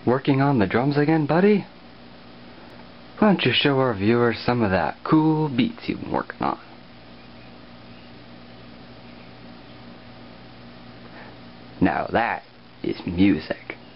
Working on the drums again, buddy? Why don't you show our viewers some of that cool beats you've been working on? Now that is music.